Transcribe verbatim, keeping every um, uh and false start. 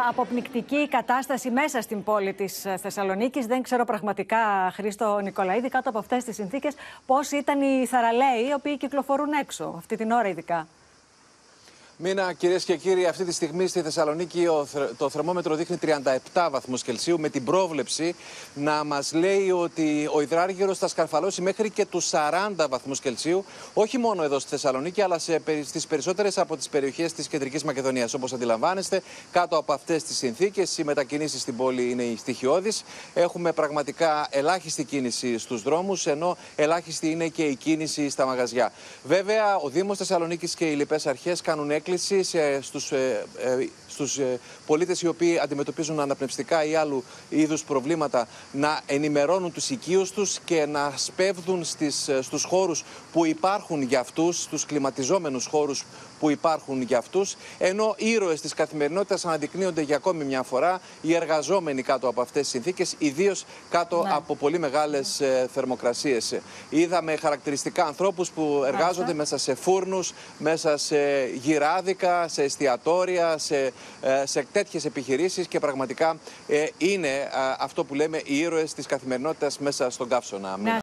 αποπνικτική κατάσταση μέσα στην πόλη της Θεσσαλονίκης. Δεν ξέρω πραγματικά, Χρήστο Νικολαίδη, κάτω από αυτές τις συνθήκες, πώς ήταν οι θαραλέοι οι οποίοι κυκλοφορούν έξω, αυτή την ώρα ειδικά. Μίνα, κυρίες και κύριοι, αυτή τη στιγμή στη Θεσσαλονίκη το θερμόμετρο δείχνει τριάντα επτά βαθμούς Κελσίου, με την πρόβλεψη να μας λέει ότι ο υδράργυρος θα σκαρφαλώσει μέχρι και τους σαράντα βαθμούς Κελσίου, όχι μόνο εδώ στη Θεσσαλονίκη, αλλά σε, στις περισσότερες από τις περιοχές της Κεντρικής Μακεδονίας. Όπως αντιλαμβάνεστε, κάτω από αυτές τις συνθήκες, οι μετακινήσεις στην πόλη είναι στοιχειώδεις. Έχουμε πραγματικά ελάχιστη κίνηση στους δρόμους, ενώ ελάχιστη είναι και η κίνηση στα μαγαζιά. Βέβαια, ο Δήμος Θεσσαλονίκης και οι λοιπές αρχές κάνουν έκκληση στους, ε, ε, στους ε, πολίτες οι οποίοι αντιμετωπίζουν αναπνευστικά ή άλλου είδους προβλήματα να ενημερώνουν τους οικείους τους και να σπέβδουν στις, στους χώρους που υπάρχουν για αυτούς, στους κλιματιζόμενους χώρους που υπάρχουν για αυτούς, ενώ ήρωες της καθημερινότητας αναδεικνύονται για ακόμη μια φορά οι εργαζόμενοι κάτω από αυτές τις συνθήκες, ιδίως κάτω ναι. από πολύ μεγάλες ε, θερμοκρασίες. Είδαμε χαρακτηριστικά ανθρώπους που εργάζονται Άχα. μέσα σε φούρνους, μέσα σε γυράδικα, σε εστιατόρια, σε, ε, σε τέτοιες επιχειρήσεις και πραγματικά ε, είναι ε, αυτό που λέμε οι ήρωες της καθημερινότητας μέσα στον καύσωνα. Ναι.